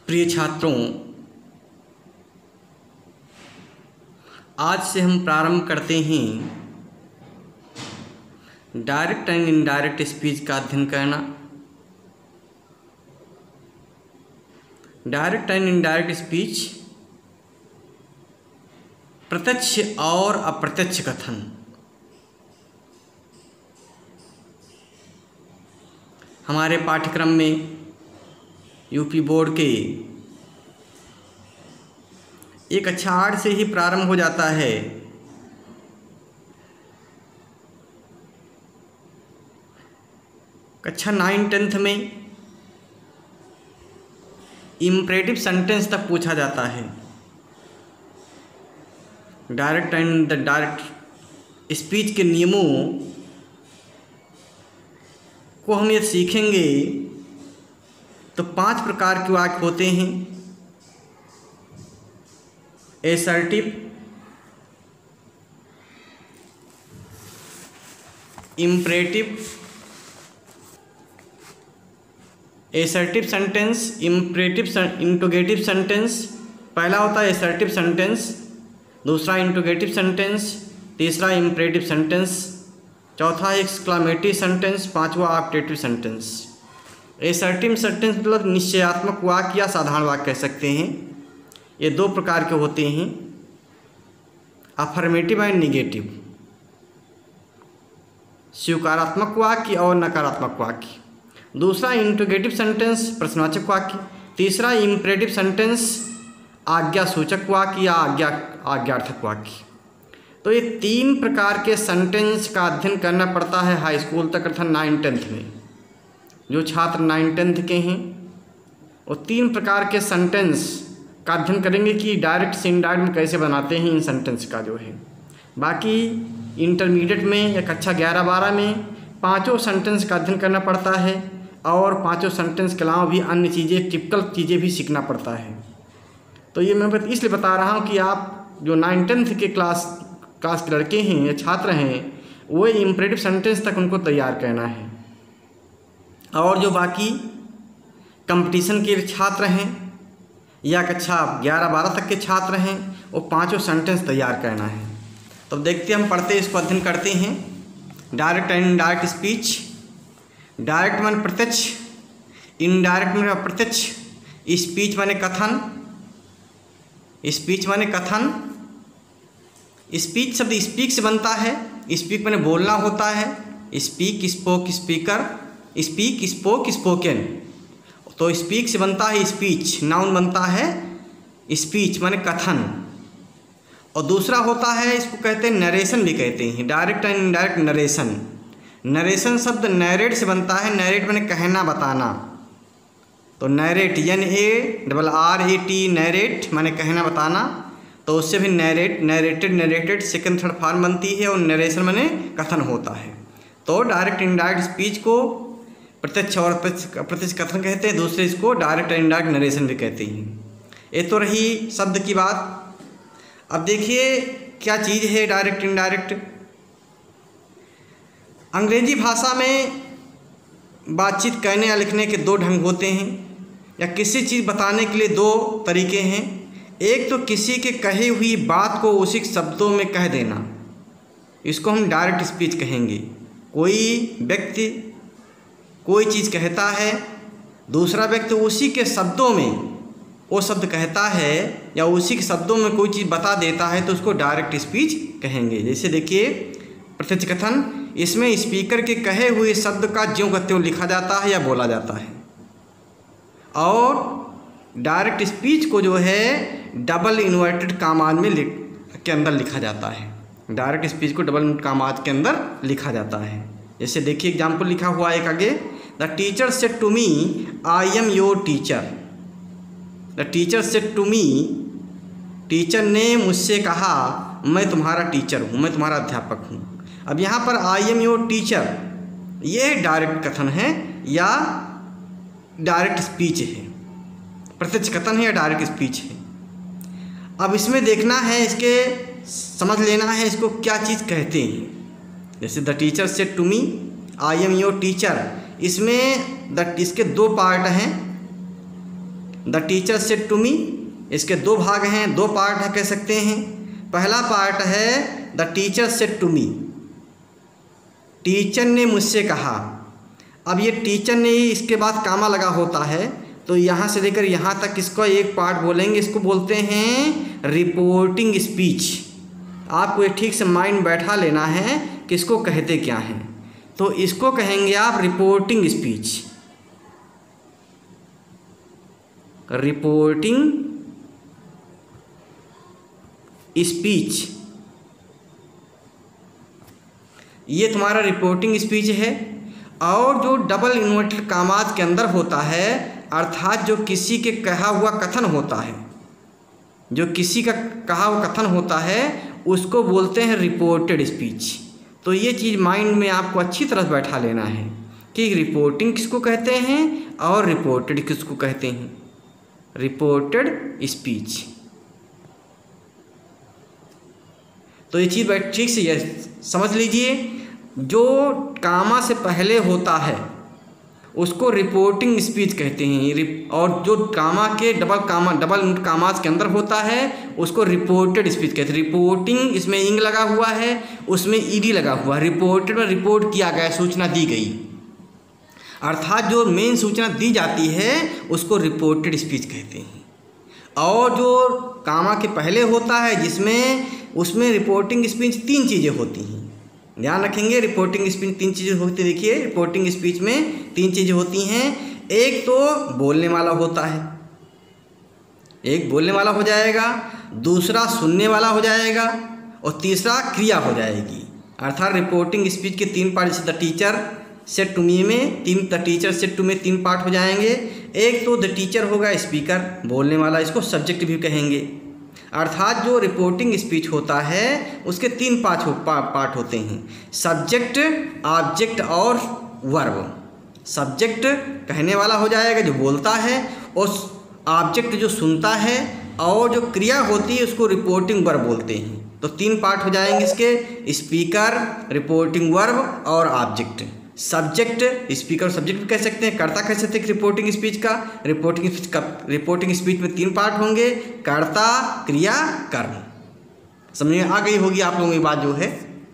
प्रिय छात्रों, आज से हम प्रारंभ करते हैं डायरेक्ट एंड इनडायरेक्ट स्पीच का अध्ययन करना। डायरेक्ट एंड इनडायरेक्ट स्पीच प्रत्यक्ष और अप्रत्यक्ष कथन। हमारे पाठ्यक्रम में यूपी बोर्ड के एक कक्षा 8 से ही प्रारंभ हो जाता है। कक्षा 9 10th में इम्परेटिव सेंटेंस तक पूछा जाता है। Direct and the direct speech के नियमों को हम ये सीखेंगे तो 5 प्रकार के वाक्य होते हैं। Assertive, imperative, assertive sentence, imperative, interrogative sentence. पहला होता है एसर्टिव सेंटेंस, दूसरा इंटरोगेटिव सेंटेंस, तीसरा इम्परेटिव सेंटेंस, चौथा एक्सक्लामेटिव सेंटेंस, पांचवा ऑप्टेटिव सेंटेंस। एसर्टिव सेंटेंस मतलब निश्चयात्मक वाक्य या साधारण वाक्य कह सकते हैं। ये 2 प्रकार के होते हैं, अफर्मेटिव एंड निगेटिव, स्वीकारात्मक वाक्य और नकारात्मक वाक्य। दूसरा इंटरोगेटिव सेंटेंस, प्रश्नवाचक वाक्य। तीसरा इम्परेटिव सेंटेंस, आज्ञासूचक वाक्य या आज्ञार्थक वाक्य। तो ये 3 प्रकार के सेंटेंस का अध्ययन करना पड़ता है हाई स्कूल तक अर्थात 9 10th में। जो छात्र 9 10th के हैं वो 3 प्रकार के सेंटेंस का अध्ययन करेंगे कि डायरेक्ट से इनडायरेक्ट में कैसे बनाते हैं इन सेंटेंस का जो है। बाकी इंटरमीडिएट में या कक्षा 11-12 में 5 सेंटेंस का अध्ययन करना पड़ता है और 5 सेंटेंस के अलावा भी अन्य चीज़ें, टिपिकल चीज़ें भी सीखना पड़ता है। तो ये मैं इसलिए बता रहा हूँ कि आप जो 9 10th के क्लास के लड़के हैं या छात्र हैं वो इम्परेटिव सेंटेंस तक उनको तैयार करना है, और जो बाकी कंपटीशन के छात्र हैं या कक्षा 11-12 तक के छात्र हैं वो 5 सेंटेंस तैयार करना है। तो देखते हम पढ़ते इसको अध्ययन करते हैं। Direct and indirect speech. Direct माने प्रत्यक्ष, इनडायरेक्ट माने अप्रत्यक्ष, स्पीच माने कथन, स्पीच माने कथन। स्पीच शब्द स्पीक से बनता है। स्पीक माने बोलना होता है। Speak, spoke, speaker, speak, spoke, spoken. तो स्पीक से बनता है स्पीच, नाउन बनता है स्पीच माने कथन। और दूसरा होता है, इसको कहते हैं नरेशन भी कहते हैं। Direct and indirect narration. Narration शब्द नैरेट से बनता है। नैरेट माने कहना, बताना। तो नैरेट NARRAT नैरेट माने कहना, बताना। तो उससे भी narrate, narrated, narrated second third form बनती है और नरेशन माने कथन होता है। तो डायरेक्ट इंडायरेक्ट स्पीच को प्रत्यक्ष और अप्रत्यक्ष कथन कहते हैं। दूसरे इसको डायरेक्ट एंड इनडायरेक्ट नरेशन भी कहते हैं। ये तो रही शब्द की बात। अब देखिए क्या चीज़ है डायरेक्ट इनडायरेक्ट। अंग्रेजी भाषा में बातचीत करने या लिखने के 2 ढंग होते हैं, या किसी चीज़ बताने के लिए 2 तरीके हैं। एक तो किसी के कही हुई बात को उसी शब्दों में कह देना, इसको हम डायरेक्ट स्पीच कहेंगे। कोई व्यक्ति कोई चीज़ कहता है, दूसरा व्यक्ति उसी के शब्दों में वो शब्द कहता है या उसी के शब्दों में कोई चीज़ बता देता है, तो उसको डायरेक्ट स्पीच कहेंगे। जैसे देखिए प्रत्यक्ष कथन, इसमें स्पीकर के कहे हुए शब्द का ज्यों का त्यों लिखा जाता है या बोला जाता है। और डायरेक्ट स्पीच को जो है डबल इन्वर्टेड कामाज में के अंदर लिखा जाता है। डायरेक्ट स्पीच को डबल कामाज के अंदर लिखा जाता है। जैसे देखिए एग्जाम्पल लिखा हुआ है एक आगे, the teacher said to me I am your teacher. The teacher said to me, teacher ने मुझसे कहा मैं तुम्हारा टीचर हूँ, मैं तुम्हारा अध्यापक हूँ। अब यहाँ पर आई एम योर टीचर, ये डायरेक्ट कथन है या डायरेक्ट स्पीच है, प्रत्यक्ष कथन है या डायरेक्ट स्पीच है। अब इसमें देखना है, इसके समझ लेना है इसको क्या चीज़ कहते हैं। जैसे the teacher said to me I am your teacher, इसमें इसके 2 पार्ट हैं। The teacher said to me, इसके दो भाग हैं, दो पार्ट है कह सकते हैं। पहला पार्ट है the teacher said to me, teacher ने मुझसे कहा। अब ये टीचर ने इसके बाद कामा लगा होता है, तो यहाँ से लेकर यहाँ तक इसका एक पार्ट बोलेंगे, इसको बोलते हैं रिपोर्टिंग स्पीच। आपको ये ठीक से माइंड बैठा लेना है कि इसको कहते क्या हैं। तो इसको कहेंगे आप रिपोर्टिंग स्पीच, रिपोर्टिंग स्पीच, ये तुम्हारा रिपोर्टिंग स्पीच है। और जो डबल इन्वर्टेड कामाज के अंदर होता है, अर्थात जो किसी के कहा हुआ कथन होता है, जो किसी का कहा हुआ कथन होता है, उसको बोलते हैं रिपोर्टेड स्पीच। तो ये चीज़ माइंड में आपको अच्छी तरह बैठा लेना है कि रिपोर्टिंग किसको कहते हैं और रिपोर्टेड किसको कहते हैं। रिपोर्टेड स्पीच, तो ये चीज़ ठीक से ये समझ लीजिए। जो कामा से पहले होता है उसको रिपोर्टिंग स्पीच कहते हैं, और जो कामा के डबल कामाज के अंदर होता है उसको रिपोर्टेड स्पीच कहते हैं। रिपोर्टिंग, इसमें इंग लगा हुआ है, उसमें ईडी लगा हुआ है। रिपोर्टेड में रिपोर्ट किया गया, सूचना दी गई, अर्थात जो मेन सूचना दी जाती है उसको रिपोर्टेड स्पीच कहते हैं। और जो कामा के पहले होता है जिसमें, उसमें रिपोर्टिंग स्पीच तीन चीज़ें होती हैं, ध्यान रखेंगे। रिपोर्टिंग स्पीच तीन चीज़ें होती है। देखिए रिपोर्टिंग स्पीच में तीन चीज़ें होती हैं। एक तो बोलने वाला होता है, एक बोलने वाला हो जाएगा, दूसरा सुनने वाला हो जाएगा, और तीसरा क्रिया हो जाएगी। अर्थात रिपोर्टिंग स्पीच के तीन पार्ट, जैसे the teacher said to me में the teacher said to me तीन पार्ट हो जाएंगे। एक तो द टीचर होगा स्पीकर, बोलने वाला, इसको सब्जेक्ट भी कहेंगे। अर्थात जो रिपोर्टिंग स्पीच होता है उसके तीन पार्ट होते हैं, सब्जेक्ट, ऑब्जेक्ट और वर्ब। सब्जेक्ट कहने वाला हो जाएगा जो बोलता है, और ऑब्जेक्ट जो सुनता है, और जो क्रिया होती है उसको रिपोर्टिंग वर्ब बोलते हैं। तो तीन पार्ट हो जाएंगे इसके, स्पीकर, रिपोर्टिंग वर्ब और ऑब्जेक्ट। सब्जेक्ट, स्पीकर, सब्जेक्ट भी कह सकते हैं, कर्ता कह सकते हैं रिपोर्टिंग स्पीच का। रिपोर्टिंग स्पीच में तीन पार्ट होंगे, कर्ता, क्रिया, कर्म। समझ में आ गई होगी आप लोगों की बात जो है।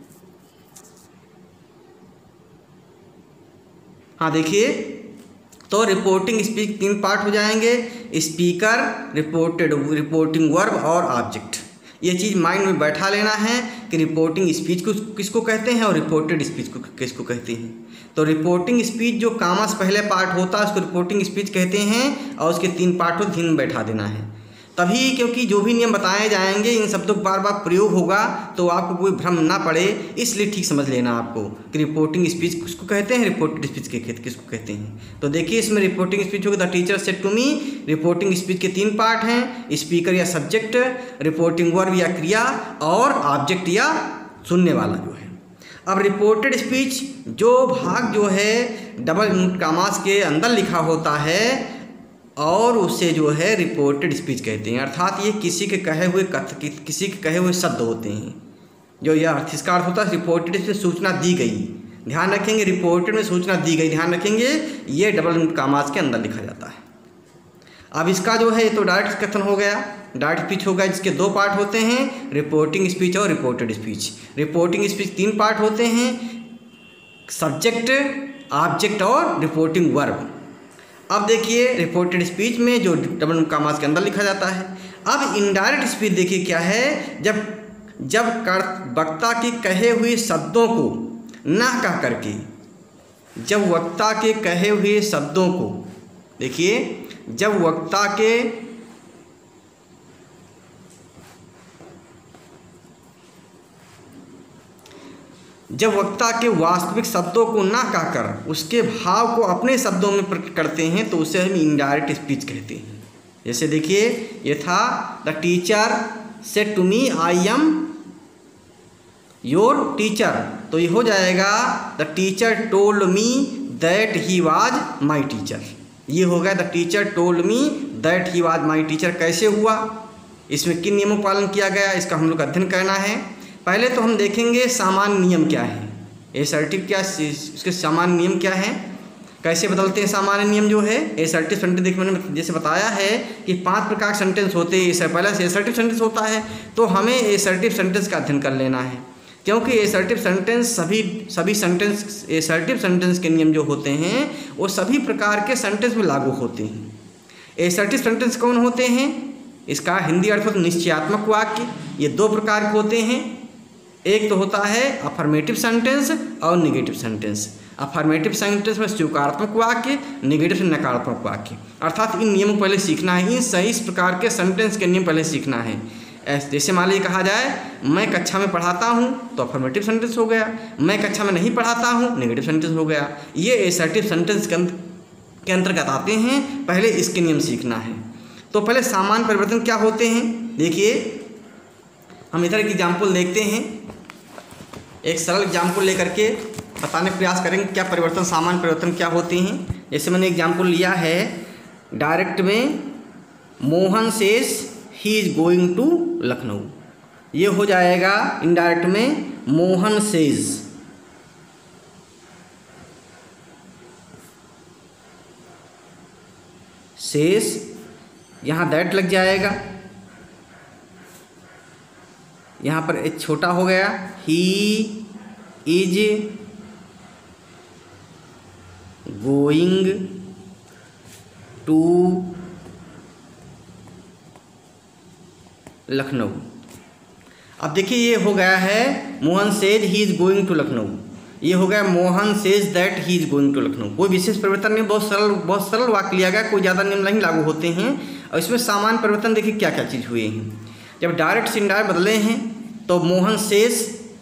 हाँ देखिए, तो रिपोर्टिंग स्पीच तीन पार्ट हो जाएंगे, स्पीकर, रिपोर्टिंग वर्ब और ऑब्जेक्ट। ये चीज़ माइंड में बैठा लेना है कि रिपोर्टिंग स्पीच को किसको कहते हैं और रिपोर्टेड स्पीच को किसको कहते हैं। तो रिपोर्टिंग स्पीच जो कामा से पहले पार्ट होता है उसको रिपोर्टिंग स्पीच कहते हैं, और उसके तीन पार्ट को ध्यान में बैठा देना है तभी, क्योंकि जो भी नियम बताए जाएंगे इन शब्दों का बार बार प्रयोग होगा तो आपको कोई भ्रम ना पड़े, इसलिए ठीक समझ लेना आपको कि रिपोर्टिंग स्पीच किसको कहते हैं, रिपोर्टेड स्पीच किसको कहते हैं। तो देखिए इसमें रिपोर्टिंग स्पीच होगी the teacher said to me. Reporting speech के तीन पार्ट हैं, स्पीकर या सब्जेक्ट, रिपोर्टिंग वर्ब या क्रिया, और ऑब्जेक्ट या सुनने वाला जो है। अब रिपोर्टेड स्पीच जो भाग जो है डबल कामास के अंदर लिखा होता है और उसे जो है रिपोर्टेड स्पीच कहते हैं। अर्थात ये किसी के कहे हुए शब्द होते हैं, जो यह अर्थ, इसका अर्थ होता है रिपोर्टेड से सूचना दी गई। ध्यान रखेंगे, रिपोर्टेड में सूचना दी गई, ध्यान रखेंगे, ये डबल कामास के अंदर लिखा जाता है। अब इसका जो है तो डायरेक्ट कथन हो गया, डायरेक्ट स्पीच हो गया, जिसके दो पार्ट होते हैं, रिपोर्टिंग स्पीच और रिपोर्टेड स्पीच। रिपोर्टिंग स्पीच तीन पार्ट होते हैं, सब्जेक्ट, ऑब्जेक्ट और रिपोर्टिंग वर्ब। अब देखिए रिपोर्टेड स्पीच में जो डबल कामास के अंदर लिखा जाता है। अब इनडायरेक्ट स्पीच देखिए क्या है, जब वक्ता के कहे हुए शब्दों को ना कह करके, जब वक्ता के कहे हुए शब्दों को, देखिए जब वक्ता के वास्तविक शब्दों को ना कहकर उसके भाव को अपने शब्दों में प्रकट करते हैं तो उसे हम इनडायरेक्ट स्पीच कहते हैं। जैसे देखिए ये था the teacher said to me I am your teacher, तो ये हो जाएगा the teacher told me that he was my teacher. ये हो गया the teacher told me that he was my teacher. कैसे हुआ, इसमें किन नियमों का पालन किया गया, इसका हम लोग अध्ययन करना है। पहले तो हम देखेंगे सामान्य नियम क्या है, एसर्टिव क्या, इसके सामान्य नियम क्या है। कैसे बदलते हैं सामान्य नियम जो है एसर्टिव सेंटेंस। देखिए मैंने जैसे बताया है कि 5 प्रकार के सेंटेंस होते हैं। इससे पहले से एसर्टिव सेंटेंस होता है, तो हमें एसर्टिव सेंटेंस का अध्ययन कर लेना है, क्योंकि एसर्टिव सेंटेंस सभी सेंटेंस एसर्टिव सेंटेंस के नियम जो होते हैं वो सभी प्रकार के सेंटेंस में लागू होते हैं। एसर्टिव सेंटेंस कौन होते हैं? इसका हिंदी अर्थ होता है निश्चयात्मक वाक्य। ये 2 प्रकार के होते हैं, एक तो होता है अफर्मेटिव सेंटेंस और निगेटिव सेंटेंस। अफर्मेटिव सेंटेंस में स्वीकारात्मक वाक्य, नेगेटिव से नकारात्मक वाक्य। अर्थात इन नियमों को पहले सीखना है, इस प्रकार के सेंटेंस के नियम पहले सीखना है। जैसे मान लीजिए कहा जाए मैं कक्षा में पढ़ाता हूँ तो अफर्मेटिव सेंटेंस हो गया, मैं कक्षा में नहीं पढ़ाता हूँ नेगेटिव सेंटेंस हो गया। ये एसर्टिव सेंटेंस के अंतर्गत आते हैं, पहले इसके नियम सीखना है। तो पहले सामान्य परिवर्तन क्या होते हैं, देखिए हम इधर एक एग्जाम्पल देखते हैं, एक सरल एग्जाम्पल लेकर के बताने का प्रयास करेंगे क्या परिवर्तन, सामान्य परिवर्तन क्या होते हैं। जैसे मैंने एग्जाम्पल लिया है डायरेक्ट में, Mohan says he is going to Lucknow. ये हो जाएगा इनडायरेक्ट में मोहन सेज यहाँ दैट लग जाएगा, यहाँ पर एक छोटा हो गया, he is going to Lucknow. अब देखिए ये हो गया है Mohan says he is going to Lucknow, ये हो गया Mohan says that he is going to Lucknow. कोई विशेष परिवर्तन नहीं, बहुत सरल वाक्य लिया गया, कोई ज़्यादा नियम नहीं लागू होते हैं। और इसमें सामान्य परिवर्तन देखिए क्या क्या चीज़ हुए हैं। जब डायरेक्ट से इनडायरेक्ट बदले हैं तो मोहन सेज,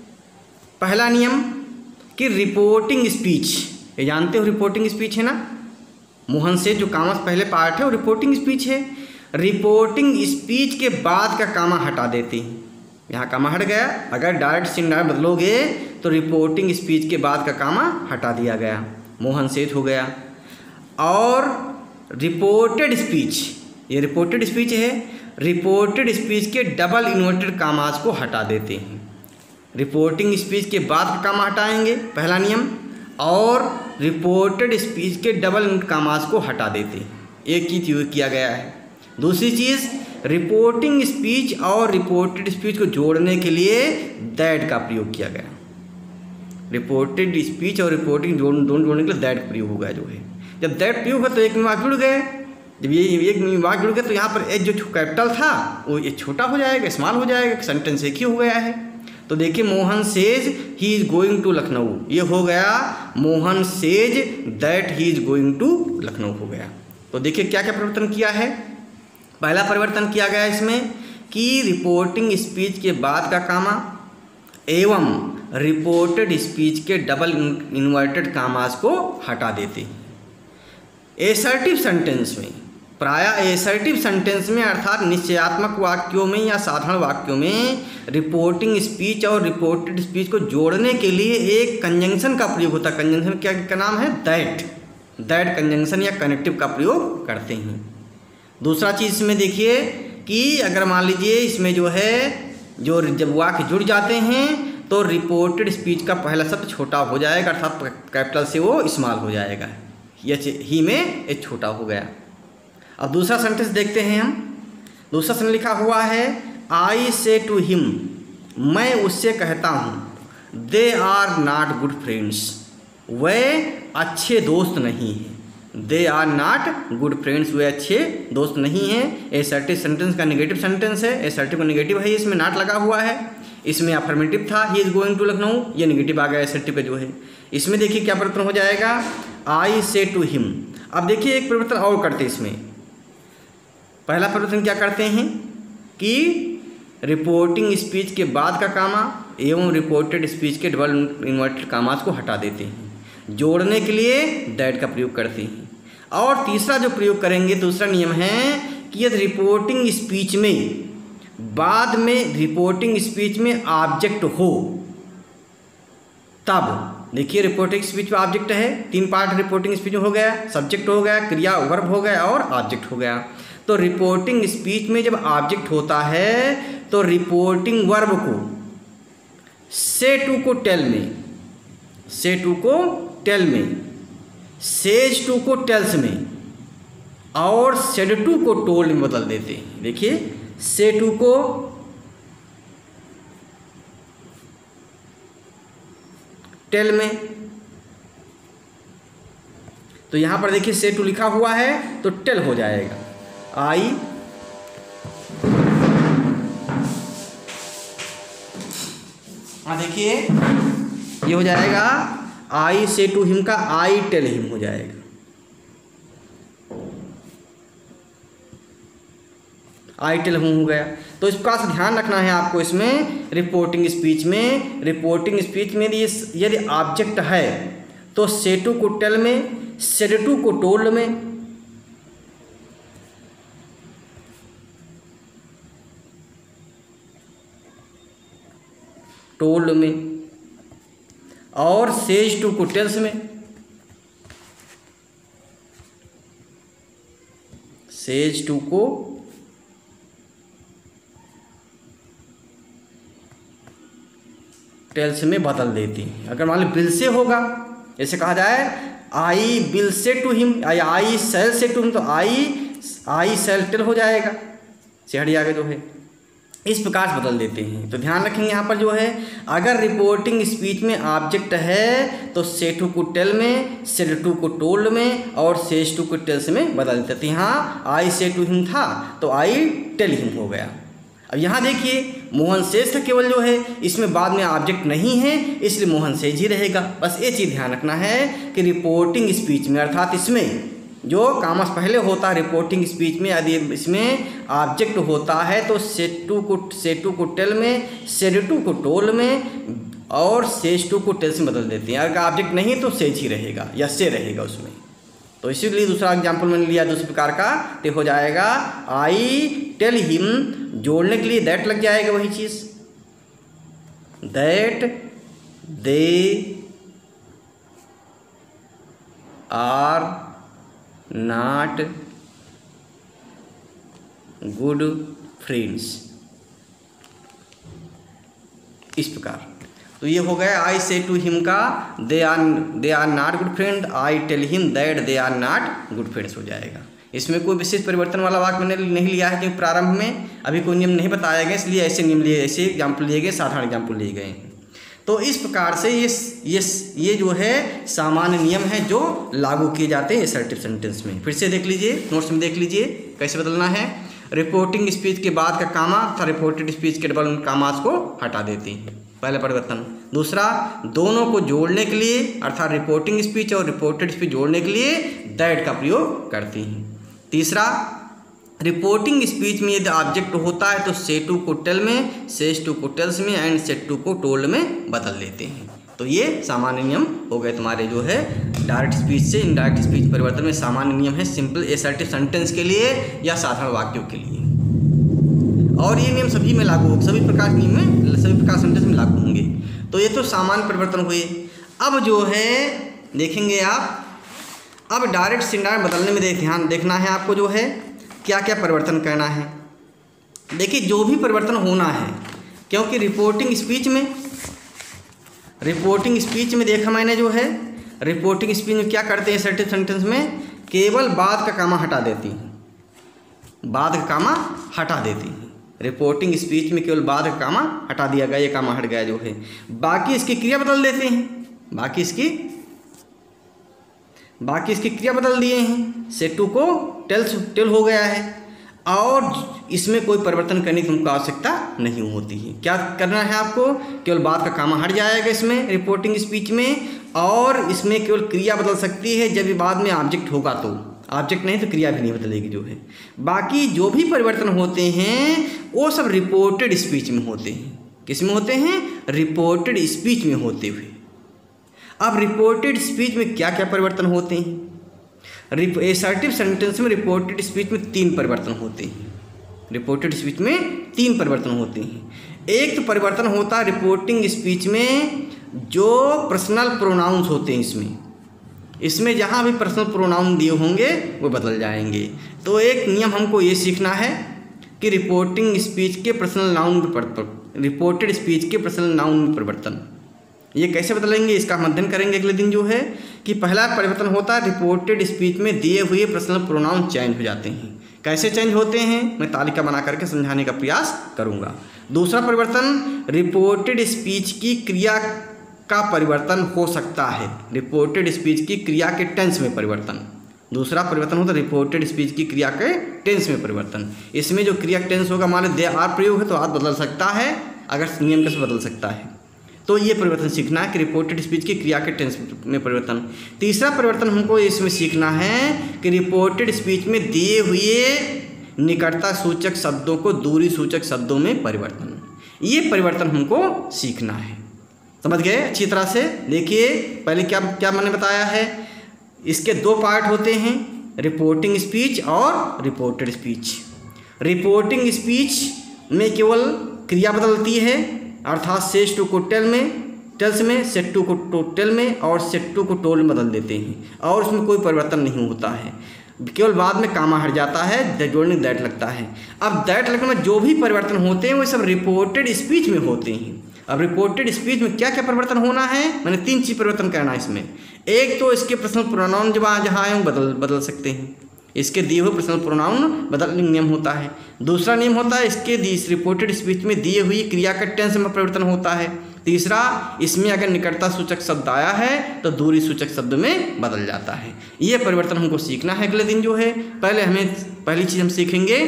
पहला नियम कि रिपोर्टिंग स्पीच, ये जानते हो रिपोर्टिंग स्पीच है ना, मोहन सेज जो कामा पहले पार्ट है वो रिपोर्टिंग स्पीच है। रिपोर्टिंग स्पीच के बाद का कामा हटा देते हैं, यहाँ कामा हट गया। अगर डायरेक्ट से इनडायरेक्ट बदलोगे तो रिपोर्टिंग स्पीच के बाद का कामा हटा दिया गया, मोहन सेज हो गया। और रिपोर्टेड स्पीच, ये रिपोर्टेड स्पीच है, रिपोर्टेड स्पीच के डबल इन्वर्टेड कामास को हटा देते हैं। रिपोर्टिंग स्पीच के बाद का कामा हटाएंगे पहला नियम, और रिपोर्टेड स्पीच के डबल इन्वर्टेड कामास को हटा देते हैं, एक चीज़ यूज किया गया है। दूसरी चीज़ रिपोर्टिंग स्पीच और रिपोर्टेड स्पीच को जोड़ने के लिए दैट का प्रयोग किया गया। रिपोर्टेड स्पीच और रिपोर्टिंग दोनों जोड़ने के लिए दैट का प्रयोग होगा जो है। जब दैट प्रयोग हुआ तो एक वाक्य जुड़ गए, जब ये एक वाक्य जुड़ गया तो यहाँ पर एच जो कैपिटल था वो ये छोटा हो जाएगा, स्मॉल हो जाएगा, सेंटेंस एक ही हो गया है। तो देखिए Mohan says he is going to Lucknow, ये हो गया Mohan says that he is going to Lucknow हो गया। तो देखिए क्या क्या परिवर्तन किया है। पहला परिवर्तन किया गया इसमें कि रिपोर्टिंग स्पीच के बाद का कामा एवं रिपोर्टेड स्पीच के डबल इन्वर्टेड कामास को हटा देते हैं। एसर्टिव सेंटेंस में, प्रायः एसर्टिव सेंटेंस में अर्थात निश्चयात्मक वाक्यों में या साधारण वाक्यों में रिपोर्टिंग स्पीच और रिपोर्टेड स्पीच को जोड़ने के लिए एक कंजंक्शन का प्रयोग होता है। कंजंक्शन क्या नाम है, दैट कंजंक्शन या कनेक्टिव का प्रयोग करते हैं। दूसरा चीज़ इसमें देखिए कि अगर मान लीजिए इसमें जो है जो जब वाक्य जुड़ जाते हैं तो रिपोर्टेड स्पीच का पहला शब्द छोटा हो जाएगा, अर्थात कैपिटल से वो स्मॉल हो जाएगा, ही में एक छोटा हो गया। अब दूसरा सेंटेंस देखते हैं हम। दूसरा सेंटेंस लिखा हुआ है आई से टू हिम, मैं उससे कहता हूँ they are not good friends, वे अच्छे दोस्त नहीं हैं। They are not good friends, वे अच्छे दोस्त नहीं हैं। एसर्टिव सेंटेंस का नेगेटिव सेंटेंस है, एसर्टिव का नेगेटिव है, इसमें नॉट लगा हुआ है। इसमें अफर्मेटिव था he is going to Lucknow, ये नेगेटिव आ गया एसर्टिव का जो है। इसमें देखिए क्या परिवर्तन हो जाएगा, आई से टू हिम। अब देखिए एक परिवर्तन और करते हैं इसमें। पहला परिवर्तन क्या करते हैं कि रिपोर्टिंग स्पीच के बाद का कामा एवं रिपोर्टेड स्पीच के डबल इन्वर्टेड कामास को हटा देते हैं, जोड़ने के लिए दैट का प्रयोग करते हैं। और तीसरा जो प्रयोग करेंगे, दूसरा नियम है कि यदि रिपोर्टिंग स्पीच में बाद में रिपोर्टिंग स्पीच में ऑब्जेक्ट हो तब, देखिए रिपोर्टिंग स्पीच में ऑब्जेक्ट है, 3 पार्ट रिपोर्टिंग स्पीच में हो गया, सब्जेक्ट हो गया, क्रिया वर्ब हो गया और ऑब्जेक्ट हो गया। तो रिपोर्टिंग स्पीच में जब ऑब्जेक्ट होता है तो रिपोर्टिंग वर्ब को से टू को टेल में सेज टू को टेल्स में और सेड टू को टोल्ड में बदल देते हैं। देखिए से टू को टेल में, तो यहां पर देखिए से टू लिखा हुआ है तो टेल हो जाएगा। आई देखिए ये हो जाएगा आई से टू हिम का आई टेल हिम हो जाएगा। आई टेल हिम हो गया। तो इस प्रकार से ध्यान रखना है आपको इसमें रिपोर्टिंग स्पीच में। रिपोर्टिंग स्पीच में यदि ऑब्जेक्ट है तो से टू को टेल में, सेड टू को टोल्ड में, टोल्ड में, और सेज टू को टेल्स में, सेज टू को टेल्स में बदल देती हैं। अगर मान लो बिल से होगा, ऐसे कहा जाए I will say to him या I shall say to him, तो आई सेल टेल हो जाएगा, से हट जाएगा जो है। इस प्रकार से बदल देते हैं। तो ध्यान रखेंगे यहाँ पर जो है अगर रिपोर्टिंग स्पीच में ऑब्जेक्ट है तो से टू को टेल में, सेड टू को टोल्ड में और सेज टू को टेल्स में बदल देते हैं। यहाँ आई से टू हिम था तो आई टेल हिम हो गया। अब यहाँ देखिए मोहन सेज था केवल जो है, इसमें बाद में ऑब्जेक्ट नहीं है इसलिए मोहन सेज ही रहेगा। बस ये चीज़ ध्यान रखना है कि रिपोर्टिंग स्पीच में अर्थात इसमें जो कामस पहले होता है रिपोर्टिंग स्पीच में, यदि इसमें ऑब्जेक्ट होता है तो से टू को टेल में, सेड टू को टोल में और सेज टू को टेल से बदल देते हैं। अगर ऑब्जेक्ट नहीं तो सेज ही रहेगा या से रहेगा उसमें। तो इसीलिए दूसरा एग्जाम्पल मैंने लिया दूसरे प्रकार का, तो हो जाएगा आई टेल हिम, जोड़ने के लिए दैट लग जाएगा वही चीज़, that they are not good friends, इस प्रकार। तो ये हो गया आई से टू हिम का they are not good friend, I tell him that they are not good friends हो जाएगा। इसमें कोई विशेष परिवर्तन वाला वाक्य मैंने नहीं लिया है क्योंकि प्रारंभ में अभी कोई नियम नहीं बताया गया, इसलिए ऐसे नियम लिए, ऐसे एग्जाम्पल लिए गए, साधारण एग्जाम्पल लिए गए हैं। तो इस प्रकार से ये जो है सामान्य नियम है जो लागू किए जाते हैं असर्टिव सेंटेंस में। फिर से देख लीजिए, नोट्स में देख लीजिए कैसे बदलना है। रिपोर्टिंग स्पीच के बाद का कामा तथा रिपोर्टेड स्पीच के डबल कामास को हटा देती है, पहला परिवर्तन। दूसरा, दोनों को जोड़ने के लिए अर्थात रिपोर्टिंग स्पीच और रिपोर्टेड स्पीच जोड़ने के लिए दैट का प्रयोग करती हैं। तीसरा, रिपोर्टिंग स्पीच में यदि ऑब्जेक्ट होता है तो से टू को टेल में, सेज टू को टेल्स में एंड सेड टू को टोल्ड में बदल देते हैं। तो ये सामान्य नियम हो गए तुम्हारे जो है डायरेक्ट स्पीच से इनडायरेक्ट स्पीच परिवर्तन में सामान्य नियम है सिंपल असर्टिव सेंटेंस के लिए या साधारण वाक्यों के लिए। और ये नियम सभी में लागू होंगे, सभी प्रकार नियम में, सभी प्रकार सेंटेंस में लागू होंगे। तो ये तो सामान्य परिवर्तन हुए। अब जो है देखेंगे आप, अब डायरेक्ट से इनडायरेक्ट बदलने में ध्यान देखना है आपको जो है क्या क्या परिवर्तन करना है। देखिए जो भी परिवर्तन होना है, क्योंकि रिपोर्टिंग स्पीच में देखा मैंने जो है रिपोर्टिंग स्पीच में क्या करते हैं असर्टिव सेंटेंस में, केवल बाद का कामा हटा देती हैं, बाद का कामा हटा देती हैं। रिपोर्टिंग स्पीच में केवल बाद का कामा हटा दिया गया, ये कामा हट गया जो है, बाकी इसकी क्रिया बदल देते हैं, बाकी इसकी क्रिया बदल दिए हैं। से टू को टेल हो गया है और इसमें कोई परिवर्तन करने की तुमको आवश्यकता नहीं होती है। क्या करना है आपको, केवल बाद का कामा हट जाएगा इसमें रिपोर्टिंग स्पीच में, और इसमें केवल क्रिया बदल सकती है जब बाद में ऑब्जेक्ट होगा, तो ऑब्जेक्ट नहीं तो क्रिया भी नहीं बदलेगी जो है। बाकी जो भी परिवर्तन होते हैं वो सब रिपोर्टेड स्पीच में होते हैं। किस में होते हैं, रिपोर्टेड स्पीच में होते हुए। अब रिपोर्टेड स्पीच में क्या क्या परिवर्तन होते हैं, असर्टिव सेंटेंस में रिपोर्टेड स्पीच में 3 परिवर्तन होते हैं। रिपोर्टेड स्पीच में 3 परिवर्तन होते हैं। एक तो परिवर्तन होता है रिपोर्टिंग स्पीच में जो पर्सनल प्रोनाउंस होते हैं, इसमें जहाँ भी पर्सनल प्रोनाउन दिए होंगे वो बदल जाएंगे। तो एक नियम हमको ये सीखना है कि रिपोर्टिंग स्पीच के पर्सनल नाउन में रिपोर्टेड स्पीच के पर्सनल नाउन में परिवर्तन, ये कैसे बदलेंगे इसका हम अध्ययन करेंगे अगले दिन जो है कि पहला परिवर्तन होता है रिपोर्टेड स्पीच में दिए हुए पर्सनल प्रोनाउन चेंज हो जाते हैं। कैसे चेंज होते हैं मैं तालिका बना करके समझाने का प्रयास करूँगा। दूसरा परिवर्तन रिपोर्टेड स्पीच की क्रिया का परिवर्तन हो सकता है। रिपोर्टेड स्पीच की क्रिया के टेंस में परिवर्तन। दूसरा परिवर्तन होता है रिपोर्टेड स्पीच की क्रिया के टेंस में परिवर्तन। इसमें जो क्रिया टेंस होगा मान लो दे आर प्रयोग है तो आज बदल सकता है, अगर नियम कैसे बदल सकता है। तो ये परिवर्तन सीखना है कि रिपोर्टेड स्पीच की क्रिया के टेंस में परिवर्तन। तीसरा परिवर्तन हमको इसमें सीखना है कि रिपोर्टेड स्पीच में दिए हुए निकटता सूचक शब्दों को दूरी सूचक शब्दों में परिवर्तन। ये परिवर्तन हमको सीखना है। समझ गए अच्छी तरह से। देखिए पहले क्या क्या मैंने बताया है, इसके दो पार्ट होते हैं, रिपोर्टिंग स्पीच और रिपोर्टेड स्पीच। रिपोर्टिंग स्पीच में केवल क्रिया बदलती है, अर्थात सेज टू को टेल में, टेल्स में, सेट टू को टेल में और सेट टू को टोल में बदल देते हैं और उसमें कोई परिवर्तन नहीं होता है। केवल बाद में कामा हट जाता है, जोड़ने दैट लगता है। अब दैट लगने में जो भी परिवर्तन होते हैं वो सब रिपोर्टेड स्पीच में होते हैं। अब रिपोर्टेड स्पीच में क्या क्या परिवर्तन होना है, मैंने 3 चीज़ परिवर्तन करना है इसमें। एक तो इसके पर्सनल प्रोनाउन जहाँ आए बदल सकते हैं, इसके दिए हुए पर्सनल प्रोनाउन बदलने नियम होता है। दूसरा नियम होता है इसके रिपोर्टेड स्पीच में दिए हुई क्रिया का टेंस में परिवर्तन होता है। तीसरा, इसमें अगर निकटता सूचक शब्द आया है तो दूरी सूचक शब्द में बदल जाता है। ये परिवर्तन हमको सीखना है अगले दिन जो है। पहली चीज़ हम सीखेंगे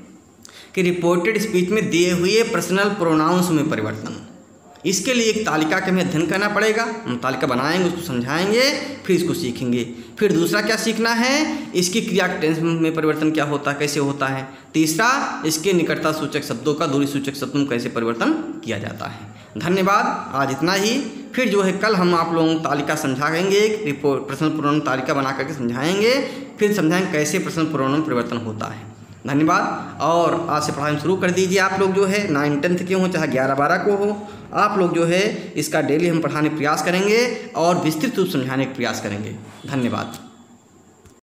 कि रिपोर्टेड स्पीच में दिए हुए पर्सनल प्रोनाउंस में परिवर्तन। इसके लिए एक तालिका का हमें अध्ययन करना पड़ेगा। हम तालिका बनाएंगे, उसको समझाएंगे, फिर इसको सीखेंगे। फिर दूसरा क्या सीखना है, इसकी क्रिया टेंस में परिवर्तन क्या होता है, कैसे होता है। तीसरा, इसके निकटता सूचक शब्दों का दूरी सूचक शब्दों में कैसे परिवर्तन किया जाता है। धन्यवाद। आज इतना ही। फिर जो है कल हम आप लोगों को तालिका समझाएंगे, एक पर्सनल प्रोनाउन तालिका बना करके समझाएंगे, फिर समझाएंगे कैसे पर्सनल प्रोनाउन में परिवर्तन होता है। धन्यवाद। और आज से पढ़ाई शुरू कर दीजिए। आप लोग जो है 9, 10 के हो चाहे 11, 12 को हो, आप लोग जो है इसका डेली हम पढ़ाने का प्रयास करेंगे और विस्तृत रूप समझाने का प्रयास करेंगे। धन्यवाद।